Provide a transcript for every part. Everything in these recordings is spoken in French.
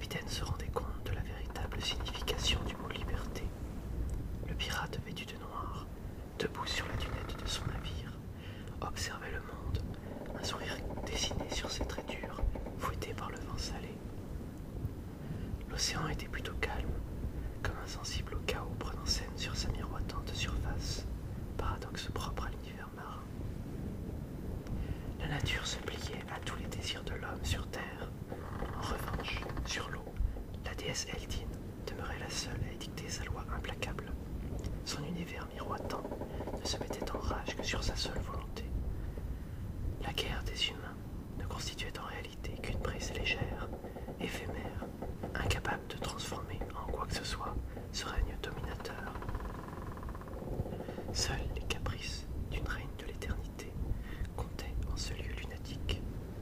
capitaine se rendait compte de la véritable signification du mot liberté. Le pirate vêtu de noir, debout sur la dunette de son navire, observait le monde, un sourire dessiné sur ses traits durs, fouetté par le vent salé. L'océan était plutôt calme, comme insensible au chaos prenant scène sur sa miroitante surface, paradoxe propre à l'univers marin. La nature se pliait à tous les désirs de l'homme sur terre. En revanche, sur l'eau, la déesse Eldin demeurait la seule à édicter sa loi implacable. Son univers miroitant ne se mettait en rage que sur sa seule volonté. La guerre des humains ne constituait en réalité qu'une brise légère, éphémère, incapable de transformer en quoi que ce soit ce règne dominateur. Seuls les caprices d'une reine de l'éternité comptaient en ce lieu lunatique.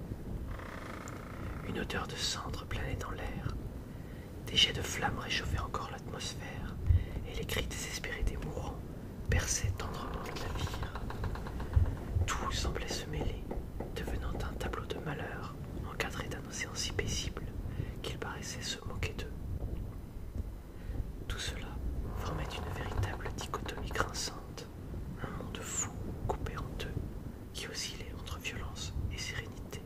Une odeur de cendre planait dans l'air. Des jets de flammes réchauffaient encore l'atmosphère, et les cris désespérés des mourants perçaient tendrement le navire. Tout semblait se mêler, devenant un tableau de malheur, encadré d'un océan si paisible qu'il paraissait se moquer d'eux. Tout cela formait une véritable dichotomie grinçante, un monde fou coupé en deux, qui oscillait entre violence et sérénité.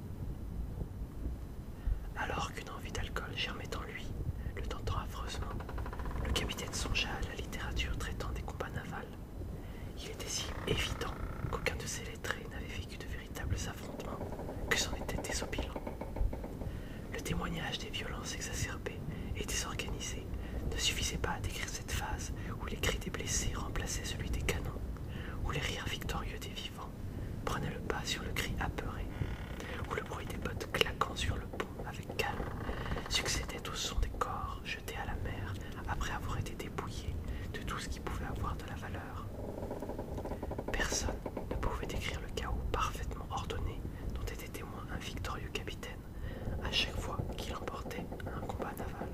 Alors qu'une envie d'alcool germait en lui, le tentant affreusement, le capitaine songea à la littérature traitant des combats navals. Il était si évident qu'aucun de ses lettrés n'avait vécu de véritables affrontements que c'en était désopilant. Le témoignage des violences exacerbées et désorganisées ne suffisait pas à décrire cette phase où les cris des blessés remplaçaient celui des canons, où les rires victorieux des vivants prenaient le pas sur le cri apeuré, où le bruit des bottes claquant sur le pont avec calme succédait au son des corps jetés à la mer après avoir été dépouillés de tout ce qui pouvait avoir de la valeur. Personne ne pouvait décrire le chaos parfaitement ordonné dont était témoin un victorieux capitaine à chaque fois qu'il emportait un combat naval.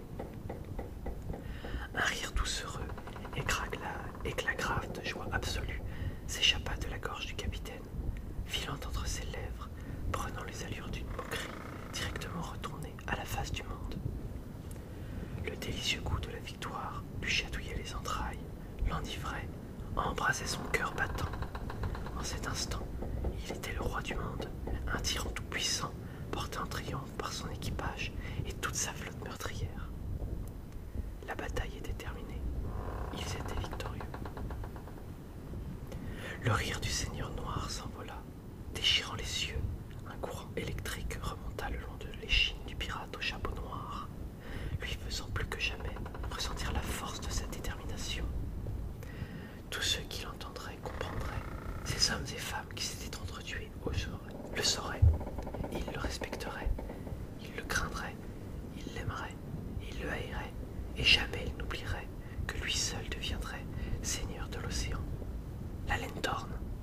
Un rire doucereux, éclat grave de joie absolue, s'échappa de la gorge du capitaine, filant entre ses lèvres, prenant les allures d'une moquerie directement retournée à la face du monde. Le délicieux goût de la victoire lui chatouillait les entrailles, l'enivrait, embrasait son cœur battant. En cet instant, il était le roi du monde, un tyran tout-puissant, porté en triomphe par son équipage et toute sa flotte meurtrière. La bataille était terminée. Ils étaient victorieux. Le rire du seigneur noir s'envola, déchirant les cieux. Un courant électrique remonta le long de l'échine du pirate au chapeau noir, lui faisant plus que jamais ressentir la force de sa détermination. Tous ceux qui l'entendraient comprendraient. Ces hommes et femmes qui s'étaient entretués le sauraient. Ils le respecteraient. Ils le craindraient. Ils l'aimeraient. Ils le haïraient. Et jamais ils n'oublieraient que lui seul deviendrait seigneur de l'océan. La laine d'Orne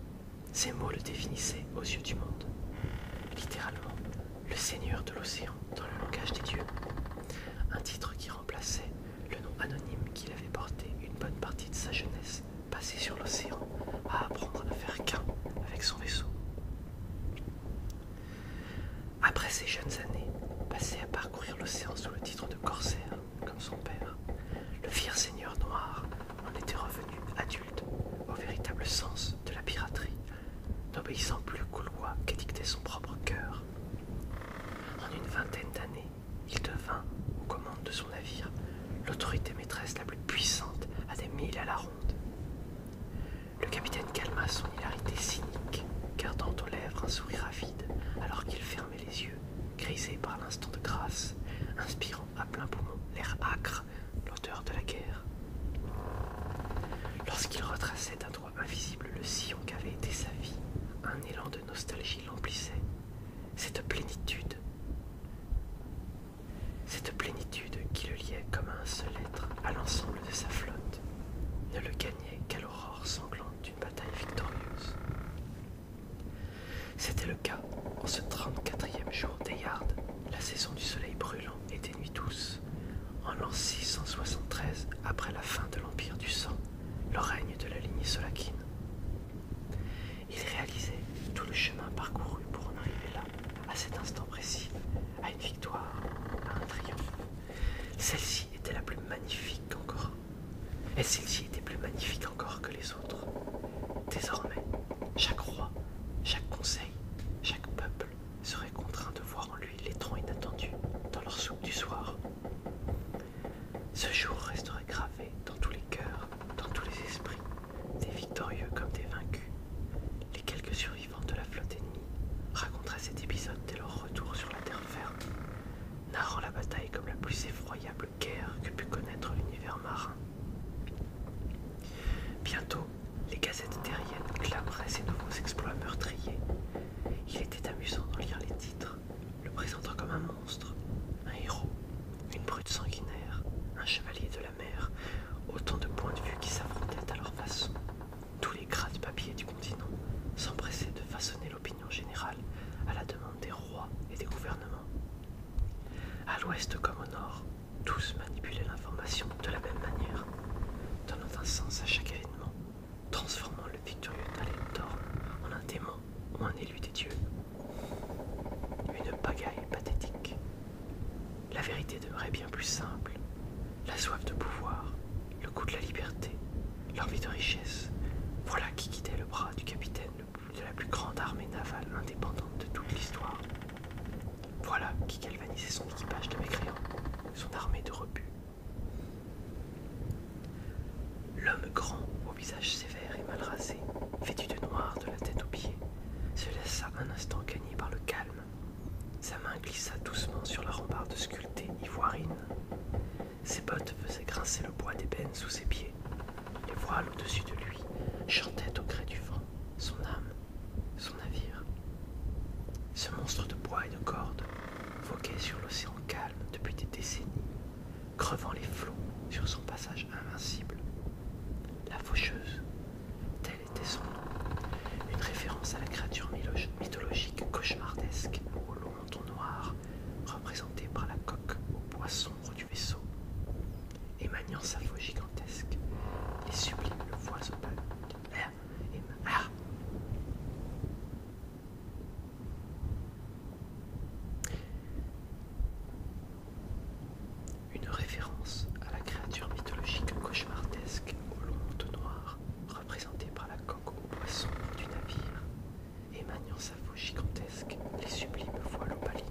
Celle-ci était la plus magnifique encore. Et celle-ci était plus magnifique encore que les autres. Désormais, chaque roi, chaque conseil, chaque peuple serait contraint de voir en lui l'étron inattendu dans leur soupe du soir. Ce jour resterait gravé dans tous les cœurs, dans tous les esprits, des victorieux comme des vaincus. Les quelques survivants de la flotte ennemie raconteraient cet épisode dès leur retour sur la terre ferme, narrant la bataille comme la plus effroyable guerre que put connaître l'univers marin. Bientôt, les gazettes terriennes clameraient ces nouveaux exploits meurtriers. Il était amusant d'en lire les titres, le présentant comme un monstre, un héros, une brute sanguinaire, un chevalier de la mer, autant de points de vue qui s'affrontaient à leur façon. Tous les gratte-papiers du continent s'empressaient de façonner l'opinion générale à la demande des rois et des gouvernements. À l'ouest comme au nord, tous manipulaient l'information de la même manière, donnant un sens à chaque événement, transformant le victorieux Talentor en un démon ou un élu des dieux. Une pagaille pathétique. La vérité demeurait bien plus simple. La soif de pouvoir, le goût de la liberté, l'envie de richesse, voilà qui guidait le bras du capitaine de la plus grande armée navale indépendante de toute l'histoire. Voilà qui galvanisait son équipage de mécréants, son armée de rebuts. L'homme grand, au visage sévère et mal rasé, vêtu de noir de la tête aux pieds, se laissa un instant gagner par le calme. Sa main glissa doucement sur la rambarde sculptée ivoirine. Ses bottes faisaient grincer le bois d'ébène sous ses pieds. Les voiles au-dessus de lui chantaient au gré du vent, son âme, son navire. Ce monstre de bois et de cordes voguait sur l'océan calme depuis des décennies, crevant les flots sur son passage invincible. La faucheuse, tel était son nom, une référence à la créature mythologique cauchemardesque au long menton noir, représentée par la coque au bois sombre du vaisseau, et maniant sa faux gigantesque, les sublimes voiles opaques. Une référence à la créature mythologique cauchemardesque au long manteau noir, représentée par la coque au bois sombre du navire, et maniant sa faux gigantesque, les sublimes voiles opalines.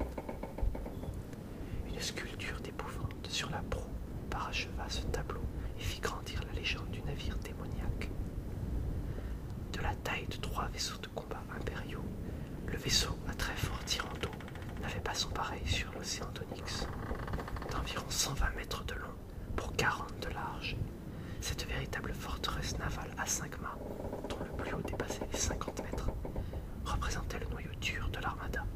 Une sculpture d'épouvante sur la proue paracheva ce tableau et fit grandir la légende du navire démoniaque. De la taille de 3 vaisseaux de combat impériaux, le vaisseau à très fort tirant d'eau n'avait pas son pareil sur l'océan d'Onyx. D'environ 120 mètres de long pour 40 de large, cette véritable forteresse navale à 5 mâts, dont le plus haut dépassait les 50 mètres, représentait le noyau dur de l'armada.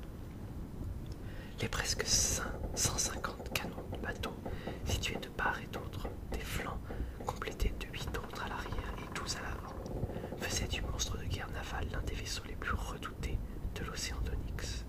Les presque 150 canons du bateau, situés de part et d'autre des flancs, complétés de 8 autres à l'arrière et 12 à l'avant, faisaient du monstre de guerre navale l'un des vaisseaux les plus redoutés de l'océan d'Onyx.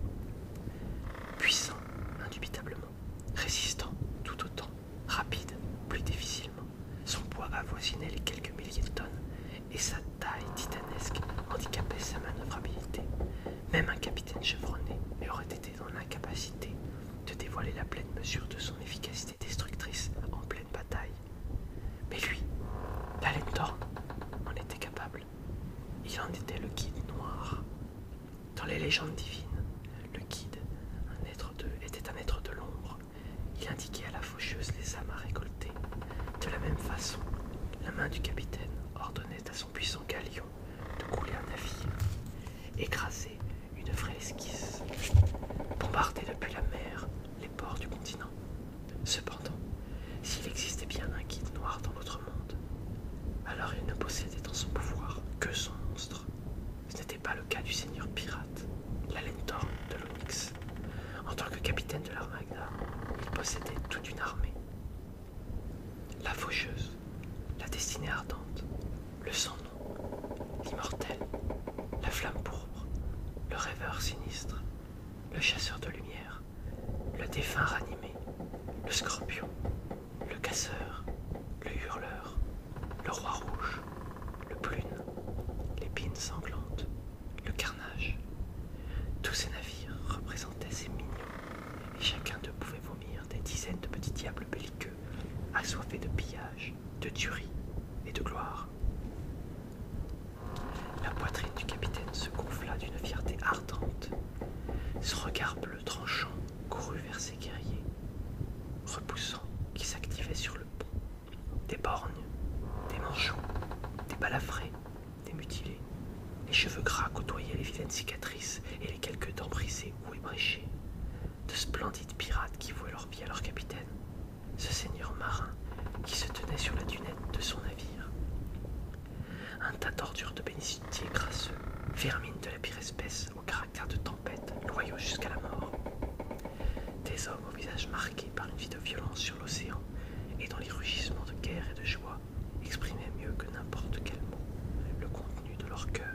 Puissant, indubitablement, résistant tout autant, rapide, plus difficilement, son poids avoisinait les quelques milliers de tonnes et sa taille titanesque handicapait sa manœuvrabilité. Même un capitaine chevronné aurait été dans l'incapacité de dévoiler la pleine mesure de son efficacité destructrice en pleine bataille. Mais lui, Talentor, en était capable. Il en était le guide noir. Dans les légendes divines, le guide était un être de l'ombre. Il indiquait à la faucheuse les âmes à récolter. De la même façon, la main du capitaine ordonnait à son puissant galion de couler un navire, écraser une frêle esquisse, bombarder depuis la mer les ports du continent. Cependant, s'il existait bien un guide noir dans l'autre monde, alors il ne possédait dans son pouvoir que son monstre. Ce n'était pas le cas du seigneur pirate, l'Alentor de l'Onyx. En tant que capitaine de l'Armada, il possédait toute une armée. La faucheuse, la destinée ardente, le sans-nom, l'immortel, la flamme pourpre, le rêveur sinistre, le chasseur de lumière, le défunt ranimé, le scorpion, le casseur, le hurleur, le roi rouge, le plune, l'épine sanglante, le carnage. Tous ces navires représentaient ces mignons, et chacun d'eux pouvait vomir des dizaines de petits diables belliqueux. assoiffé de pillage, de tuerie et de gloire. La poitrine du capitaine se gonfla d'une fierté ardente. Son regard bleu tranchant courut vers ses guerriers, repoussant qui s'activaient sur le pont. Des borgnes, des manchots, des balafrés, des mutilés. Les cheveux gras côtoyaient les vilaines cicatrices et les quelques dents brisées ou ébréchées. De splendides pirates qui vouaient leur vie à leur capitaine, ce seigneur marin qui se tenait sur la dunette de son navire. Un tas d'ordures de bénitiers crasseux, vermines de la pire espèce au caractère de tempête, loyaux jusqu'à la mort. Des hommes au visage marqué par une vie de violence sur l'océan et dont les rugissements de guerre et de joie exprimaient mieux que n'importe quel mot le contenu de leur cœur.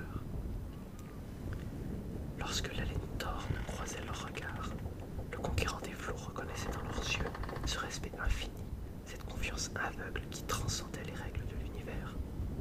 Lorsque l'haleine torne croisait leurs regards, le conquérant des flots reconnaissait dans leurs yeux ce respect infini, cette confiance aveugle qui transcendait les règles de l'univers.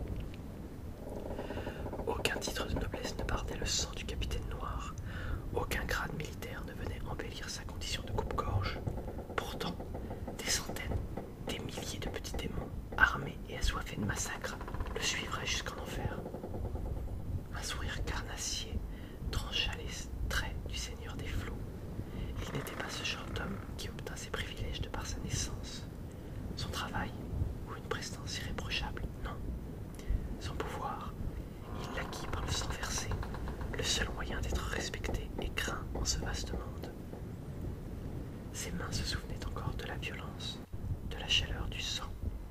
Aucun titre de noblesse ne bardait le sang du capitaine noir, aucun grade militaire ne venait embellir sa condition de coupe-gorge. Pourtant, des centaines, des milliers de petits démons, armés et assoiffés de massacres, le suivraient jusqu'en enfer. Un sourire carnassier trancha les traits du seigneur des flots. Il n'était pas ce genre d'homme qui obtint ses privilèges de par sa naissance, son travail ou une prestance irréprochable, non. Son pouvoir, il l'acquit par le sang versé, le seul moyen d'être respecté et craint en ce vaste monde. Ses mains se souvenaient encore de la violence, de la chaleur du sang.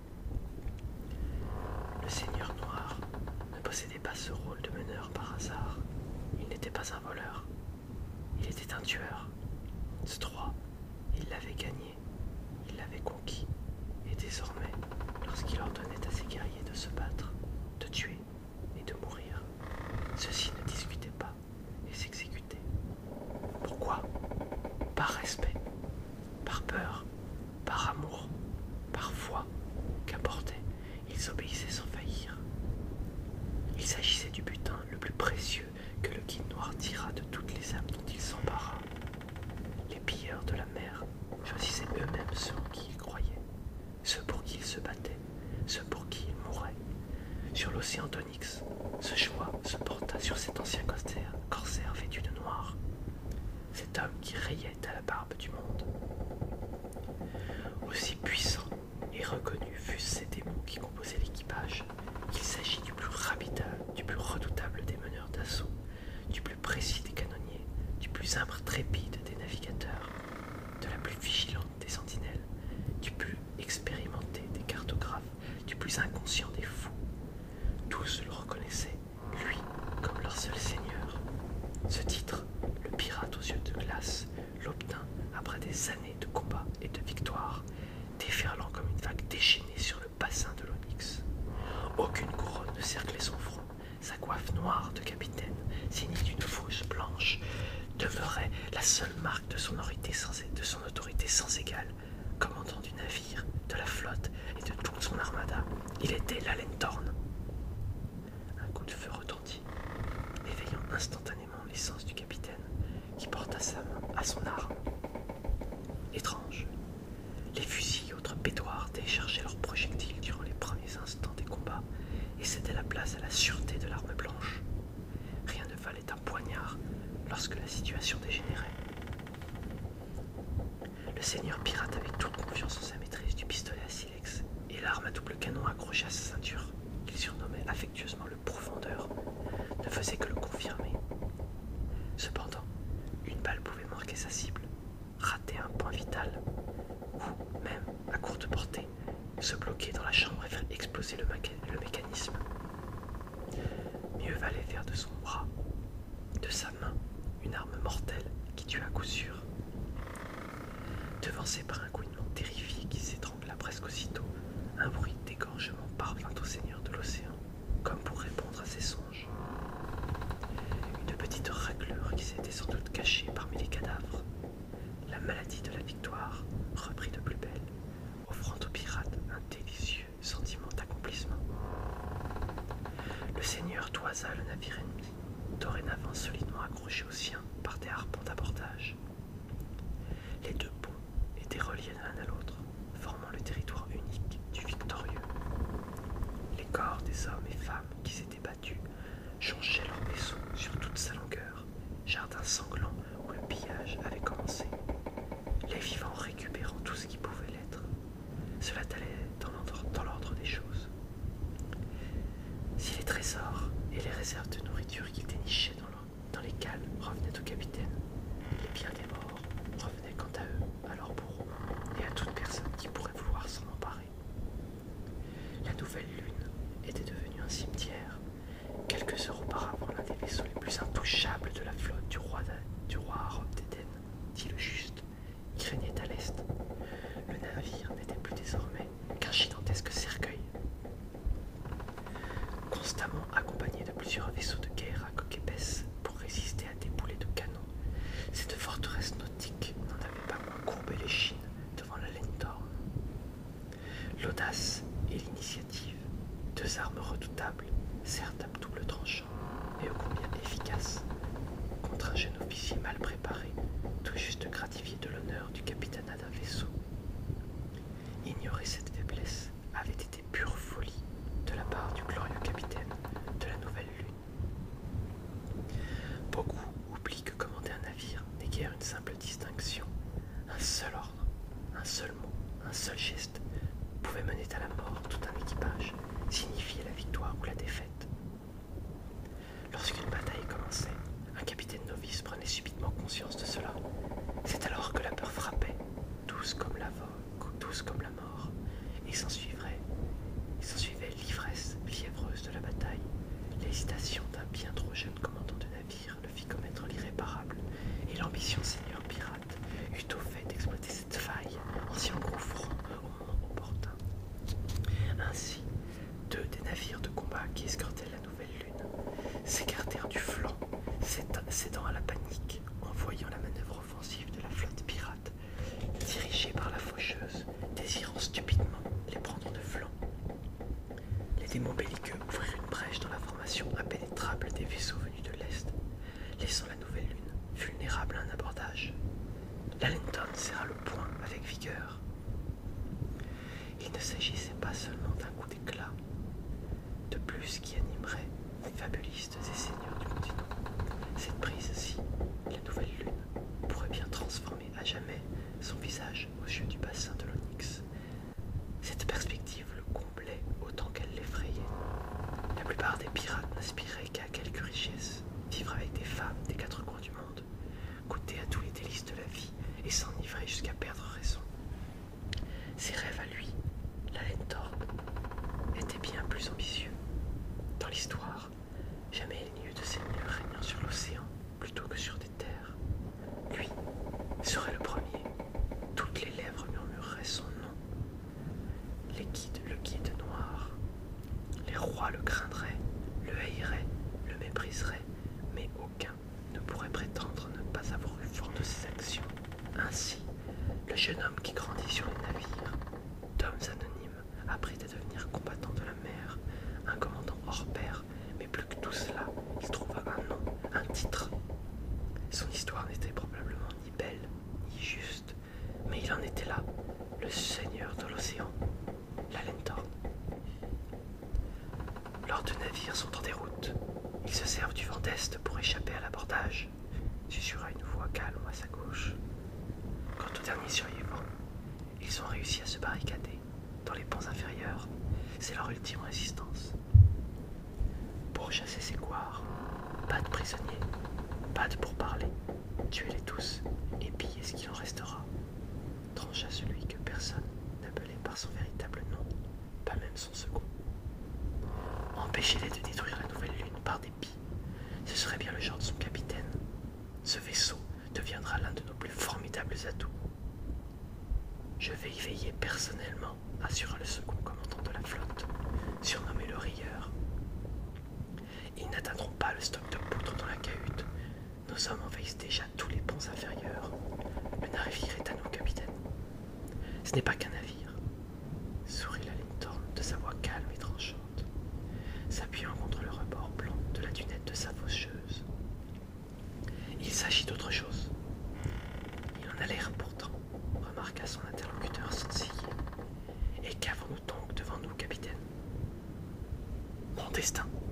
Le seigneur noir ne possédait pas ce rôle de meneur par hasard. Il n'était pas un voleur. Il était un tueur. Ce droit, il l'avait gagné, il l'avait conquis. Et désormais, lorsqu'il ordonnait à ses guerriers de se battre, de tuer et de mourir, ceux-ci ne discutaient pas et s'exécutaient. Pourquoi? Par respect, par peur, par amour, par foi, qu'importait, ils obéissaient sans faillir. Il s'agissait du butin le plus précieux que le guide noir tira de toutes les âmes dont il s'empara. Les pilleurs de la mer choisissaient eux-mêmes ceux en qui ils croyaient, ceux pour qui ils se battaient, ceux pour qui ils mouraient. Sur l'océan d'Onyx, ce choix se porta sur cet ancien corsaire vêtu de noir, cet homme qui rayait à la barbe du monde. Aussi puissants et reconnus fussent ces démons qui composaient l'équipage, qu'il s'agit du plus redoutable des meneurs d'assaut, du plus précis des canonniers, du plus intrépide des navigateurs, de la plus vigilante des sentinelles, du plus expérimenté des cartographes, du plus inconscient des fous. Tous le reconnaissaient, lui, comme leur seul seigneur. Ce titre, le pirate aux yeux de glace, l'obtint après des années de combats et de victoires, déferlant comme une vague déchaînée sur le bassin de l'Onyx. Aucune couronne ne cerclait son front, sa coiffe noire de capitaine, signée d'une fausse blanche, demeurait la seule marque de son autorité sans égale, commandant du navire, de la flotte et de toute son armada. Il était l'haleine torne. Un coup de feu retentit, éveillant instantanément les sens du capitaine, qui porta sa main à son arme. Étrange, les fusils et autres pétoirs déchargeaient leurs projectiles durant les premiers instants des combats et cédaient la place à la sûreté de l'arme blanche. Rien ne valait un poignard lorsque la situation dégénérait. Le seigneur pirate avait toute confiance en sa maîtrise du pistolet à silex et l'arme à double canon accrochée à sa ceinture, qu'il surnommait affectueusement le pourfendeur, ne faisait que le confirmer. Cependant, une balle pouvait marquer sa cible, rater un point vital, ou même, à courte portée, se bloquer dans la chambre et faire exploser le mécanisme. Mieux valait faire de son bras, de sa main, une arme mortelle qui tue à coup sûr. Devancé par un couinement terrifié qui s'étrangla presque aussitôt, un bruit d'égorgement parvint au seigneur de l'océan, comme pour répondre à ses songes. Une petite raclure qui s'était sans doute cachée parmi les cadavres. La maladie de la victoire reprit de plus belle, offrant aux pirates un délicieux sentiment d'accomplissement. Le seigneur toisa le navire ennemi, dorénavant solidement accroché au sien par des harpons d'abordage. Les deux ponts étaient reliés à un Un seul geste pouvait mener à la mort tout un équipage, signifier la victoire ou la défaite. Lorsqu'une bataille commençait, un capitaine novice prenait subitement conscience de cela. C'est alors que la peur frappait, douce comme la mort, et s'ensuivait l'ivresse fiévreuse de la bataille. L'hésitation d'un bien trop jeune commandant de navire le fit commettre l'irréparable, et l'ambition seigneur pirate eut au fait d'exploiter cette faille en s'y engouffrant au moment opportun. Ainsi, deux des navires de combat qui escortaient la nouvelle lune s'écartèrent du flanc, cédant à la panique en voyant la manœuvre offensive de la flotte pirate, dirigée par la faucheuse, désirant stupidement les prendre de flanc. Les démons belliqueux ouvrirent une brèche dans la formation impénétrable des vaisseaux venus de l'Est, laissant la nouvelle lune vulnérable à un abordage. L'Allenton serra le poing avec vigueur. Il ne s'agissait pas seulement d'un coup d'éclat, de plus qui animerait les fabulistes et seigneurs du continent. Cette prise-ci, la nouvelle lune, pourrait bien transformer à jamais son visage aux yeux du bassin de l'Onyx. Cette perspective le comblait autant qu'elle l'effrayait. La plupart des pirates n'aspiraient qu'à quelques richesses, vivre avec des femmes des quatre coins du monde, goûter à tous les délices de la vie et s'enivrer jusqu'à perdre raison. Ses rêves à lui, l'Allentorn, étaient bien plus ambitieux. Dans l'histoire, jamais il n'y eut de seigneur régnant sur l'océan plutôt que sur des terres. Lui serait le premier. Toutes les lèvres murmureraient son nom. Le guide noir. Les rois le craindraient, le haïraient, le mépriseraient, mais aucun ne pourrait prétendre ne pas avoir eu vent de ses actions. Ainsi, le jeune homme qui grandit sur les navires, d'hommes anonymes, apprit à devenir combattant de la mer, un commandant hors pair, mais plus que tout cela, il trouva un nom, un titre. Son histoire n'était probablement ni belle, ni juste, mais il en était là, le seigneur de l'océan, l'Allentorn. Leurs deux navires sont en déroute. Ils se servent du vent d'est pour échapper à l'abordage, susurra une voix calme à sa gauche. Quant aux derniers survivants, ils ont réussi à se barricader dans les ponts inférieurs. C'est leur ultime résistance. Pour chasser ces couards, pas de prisonniers, pas de pourparlers. Tuez-les tous et pillez ce qu'il en restera. Trancha celui que personne n'appelait par son véritable nom, pas même son second. Empêchez-les de détruire la nouvelle lune par dépit. Ce serait bien le genre de son capitaine. Ce vaisseau deviendra l'un de nos plus formidables atouts. Je vais y veiller personnellement, assura le second commandant de la flotte, surnommé le Rieur. Ils n'atteindront pas le stock de poutres dans la cahute. Nos hommes envahissent déjà tous les ponts inférieurs. Le navire est à nous, capitaine. Ce n'est pas qu'un navire, sourit l'Allentorn de sa voix calme et tranchante, s'appuyant contre le rebord blanc de la dunette de sa faucheuse. Il s'agit d'autre chose. Il en a l'air pourtant, remarqua son interlocuteur sans ciller. Et qu'avons-nous donc devant nous, capitaine? Mon destin,